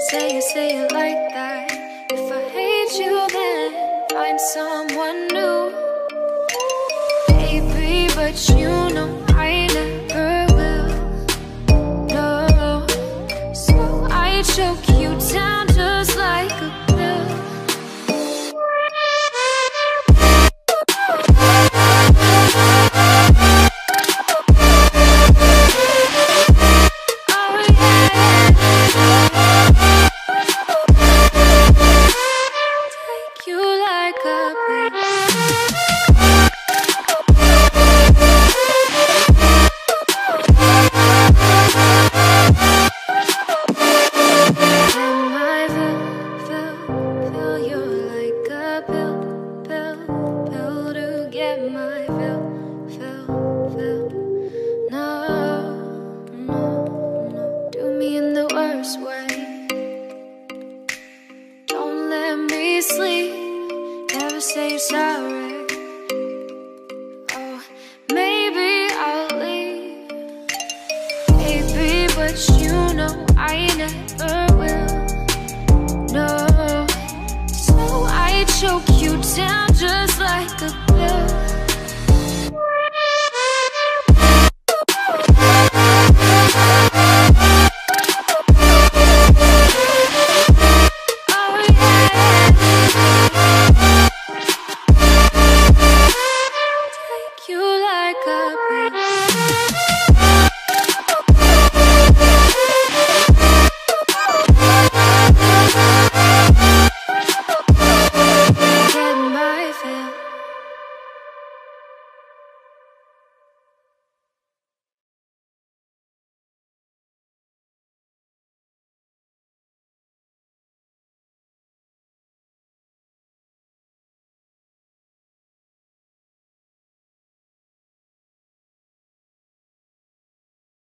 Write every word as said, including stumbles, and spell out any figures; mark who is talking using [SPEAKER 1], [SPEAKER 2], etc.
[SPEAKER 1] say it, say it like that. If I hate you, then find someone new. Baby, but you know I never will. No, so I choke you down just like a pill. Sleep, never say sorry. Oh, maybe I'll leave, baby, but you know I never will. No, so I choke you down just like a